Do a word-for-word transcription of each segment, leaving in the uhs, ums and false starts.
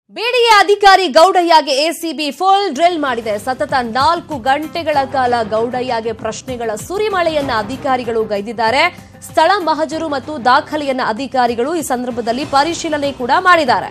BDA ಅಧಿಕಾರಿ ಗೌಡಯ್ಯಗೆ ACB full drill ಮಾಡಿದೆ. ಸತತ ನಾಲ್ಕು ಗಂಟೆಗಳ ಕಾಲ ಗೌಡಯ್ಯಗೆ ಪ್ರಶ್ನೆಗಳ ಸುರಿಮಳೆಯನ್ನ ಅಧಿಕಾರಿಗಳು ಗೈದಿದ್ದಾರೆ. ಸ್ಥಳ ಮಹಜರು ಮತ್ತು ದಾಖಲೆಯನ್ನ ಅಧಿಕಾರಿಗಳು ಈ ಸಂದರ್ಭದಲ್ಲಿ ಪರಿಶೀಲನೆ ಕೂಡ ಮಾಡಿದ್ದಾರೆ.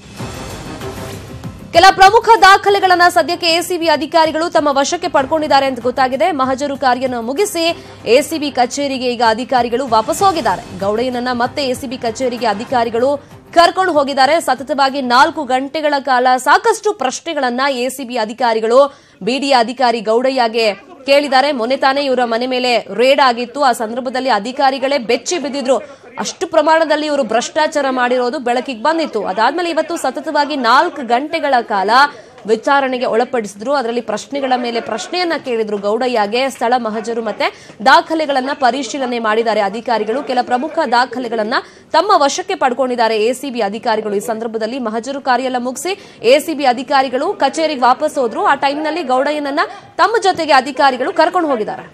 ಕೆಲ ಪ್ರಮುಖ ದಾಖಲೆಗಳನ್ನ ಸದ್ಯಕ್ಕೆ ಎಸಿಬಿ ಅಧಿಕಾರಿಗಳು ತಮ್ಮ ವಶಕ್ಕೆ ಪಡ್ಕೊಂಡಿದ್ದಾರೆ ಅಂತ ಗೊತ್ತಾಗಿದೆ. ಮಹಜರು ಕಾರ್ಯನ ಮುಗಿಸಿ ಎಸಿಬಿ ಕಚೇರಿಗೆ ಈಗ ಅಧಿಕಾರಿಗಳು ವಾಪಸ್ ಹೋಗಿದ್ದಾರೆ. ಗೌಡಯ್ಯನನ್ನ ಮತ್ತೆ ಎಸಿಬಿ ಕಚೇರಿಗೆ ಅಧಿಕಾರಿಗಳು ಕರ್ಕೊಂಡು ಹೋಗಿದ್ದಾರೆ. ಸತತವಾಗಿ ನಾಲ್ಕು ಗಂಟೆಗಳ ಕಾಲ ಸಾಕಷ್ಟು ಪ್ರಶ್ನೆಗಳನ್ನ ಎಸಿಬಿ ಅಧಿಕಾರಿಗಳು ಬಿಡಿಎ ಅಧಿಕಾರಿ ಗೌಡಯ್ಯಗೆ ಕೇಳಿದ್ದಾರೆ. ಮೊನ್ನೆ ತಾನೇ ಇವರ ಮನೆ ಮೇಲೆ ರೇಡ್ ಆಗಿತ್ತು. ಆ ಸಂದರ್ಭದಲ್ಲಿ ಅಧಿಕಾರಿಗಳೇ ಬೆಚ್ಚಿ ಬಿದ್ದಿದ್ರು. ಅಷ್ಟು ಪ್ರಮಾಣದಲ್ಲಿ ಇವರು ಭ್ರಷ್ಟಾಚಾರ ಮಾಡಿರೋದು ಬೆಳಕಿಗೆ ಬಂದಿತ್ತು. ಅದಾದ್ಮೇಲೆ ಇವತ್ತು ಸತತವಾಗಿ ನಾಲ್ಕು ಗಂಟೆಗಳ ಕಾಲ ವಿಚಾರಣೆಗೆ ಒಳಪಡಿಸಿದ್ರು. ಅದರಲ್ಲಿ ಪ್ರಶ್ನೆಗಳ ಮೇಲೆ ಪ್ರಶ್ನೆಯನ್ನ ಕೇಳಿದ್ರು ಗೌಡಯ್ಯಗೆ. ಸ್ಥಳ ಮಹಜರು ಮತ್ತೆ ದಾಖಲೆಗಳನ್ನ ಪರಿಶೀಲನೆ ಮಾಡಿದ್ದಾರೆ ಅಧಿಕಾರಿಗಳು. ಕೆಲ ಪ್ರಮುಖ ದಾಖಲೆಗಳನ್ನ ತಮ್ಮ ವಶಕ್ಕೆ ಪಡ್ಕೊಂಡಿದ್ದಾರೆ ಎಸಿಬಿ ಅಧಿಕಾರಿಗಳು. ಈ ಸಂದರ್ಭದಲ್ಲಿ ಮಹಜರು ಕಾರ್ಯ ಎಲ್ಲ ಮುಗಿಸಿ ಎಸಿಬಿ ಅಧಿಕಾರಿಗಳು ಕಚೇರಿಗೆ ವಾಪಸ್ ಹೋದ್ರು. ಆ ಟೈಮ್ನಲ್ಲಿ ಗೌಡಯ್ಯನನ್ನ ತಮ್ಮ ಜೊತೆಗೆ ಅಧಿಕಾರಿಗಳು ಕರ್ಕೊಂಡು ಹೋಗಿದ್ದಾರೆ.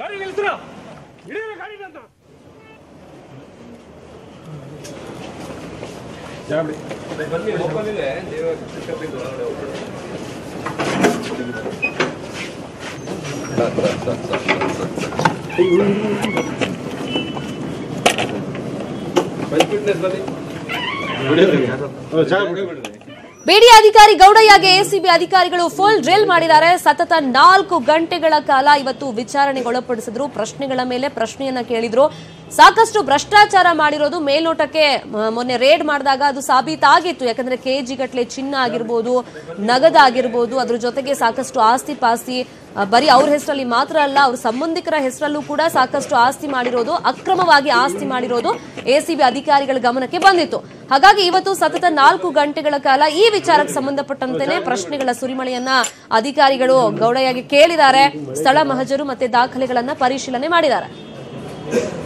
ಬಿಡಿಎ ಅಧಿಕಾರಿ ಗೌಡಯ್ಯಗೆ ಎಸಿಬಿ ಅಧಿಕಾರಿಗಳು ಫುಲ್ ಡ್ರಿಲ್ ಮಾಡಿದ್ದಾರೆ. ಸತತ ನಾಲ್ಕು ಗಂಟೆಗಳ ಕಾಲ ಇವತ್ತು ವಿಚಾರಣೆಗೊಳಪಡಿಸಿದ್ರು. ಪ್ರಶ್ನೆಗಳ ಮೇಲೆ ಪ್ರಶ್ನೆಯನ್ನ ಕೇಳಿದ್ರು. ಸಾಕಷ್ಟು ಭ್ರಷ್ಟಾಚಾರ ಮಾಡಿರೋದು ಮೇಲ್ನೋಟಕ್ಕೆ ಮೊನ್ನೆ ರೇಡ್ ಮಾಡಿದಾಗ ಅದು ಸಾಬೀತಾಗಿತ್ತು. ಯಾಕಂದ್ರೆ ಕೆಜಿ ಗಟ್ಟಲೆ ಚಿನ್ನ ಆಗಿರ್ಬೋದು, ನಗದಾಗಿರ್ಬೋದು, ಅದ್ರ ಜೊತೆಗೆ ಸಾಕಷ್ಟು ಆಸ್ತಿ ಪಾಸ್ತಿ ಬರೀ ಅವ್ರ ಹೆಸರಲ್ಲಿ ಮಾತ್ರ ಅಲ್ಲ, ಅವ್ರ ಸಂಬಂಧಿಕರ ಹೆಸರಲ್ಲೂ ಕೂಡ ಸಾಕಷ್ಟು ಆಸ್ತಿ ಮಾಡಿರೋದು, ಅಕ್ರಮವಾಗಿ ಆಸ್ತಿ ಮಾಡಿರೋದು ಎಸಿಬಿ ಅಧಿಕಾರಿಗಳ ಗಮನಕ್ಕೆ ಬಂದಿತ್ತು. ಹಾಗಾಗಿ ಇವತ್ತು ಸತತ ನಾಲ್ಕು ಗಂಟೆಗಳ ಕಾಲ ಈ ವಿಚಾರಕ್ಕೆ ಸಂಬಂಧಪಟ್ಟಂತೆನೆ ಪ್ರಶ್ನೆಗಳ ಸುರಿಮಳೆಯನ್ನ ಅಧಿಕಾರಿಗಳು ಗೌಡಯ್ಯಗೆ ಕೇಳಿದ್ದಾರೆ. ಸ್ಥಳ ಮಹಜರು ಮತ್ತೆ ದಾಖಲೆಗಳನ್ನ ಪರಿಶೀಲನೆ ಮಾಡಿದ್ದಾರೆ.